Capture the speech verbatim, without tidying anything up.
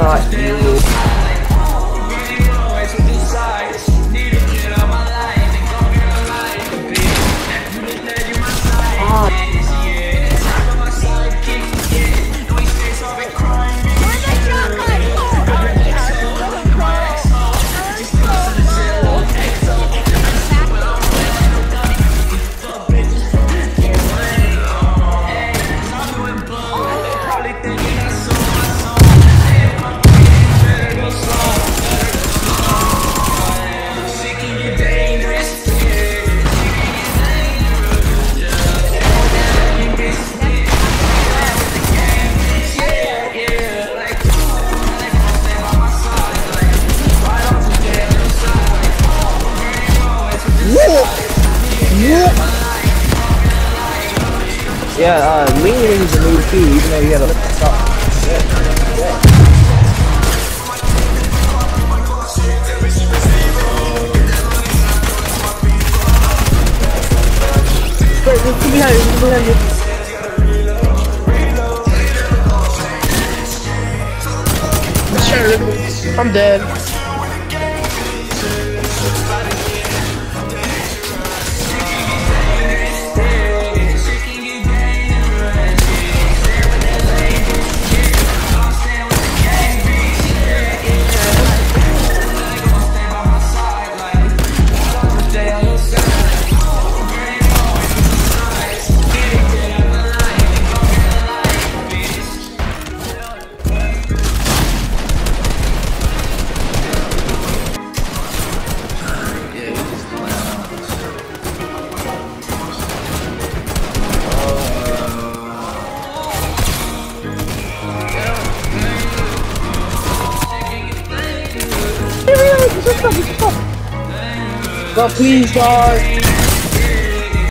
not you. Yeah, uh, leaning is a new key, even though you have a stop. Wait, look behind you, look behind you. Sure, I'm dead. God, please, God.